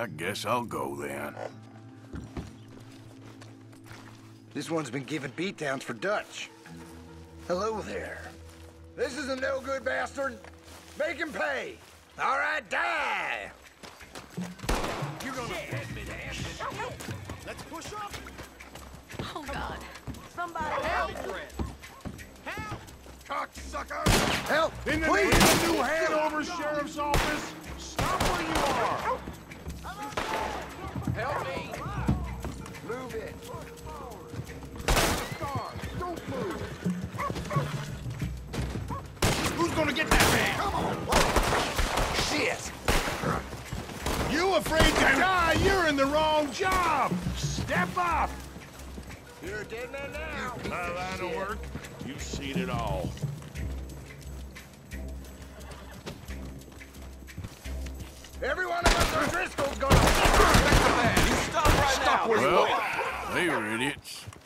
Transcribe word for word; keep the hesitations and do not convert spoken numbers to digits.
I guess I'll go then. This one's been giving beatdowns for Dutch. Hello there. This is a no-good bastard. Make him pay. All right, die. You're gonna pay me to answer this. Let's push up. Oh, God. Somebody help! Help! Cocksucker! Help! In the Please! name of the new Hanover Sheriff's Office, stop where you are! Help me! Move it! Don't move! Who's gonna get that man? Come on! Shit! You afraid to die? You're in the wrong job! Step up! You're a dead man now! How that'll work? You've seen it all. Every one of us O'Driscoll's gonna... You stop right Stop now! well, they were idiots.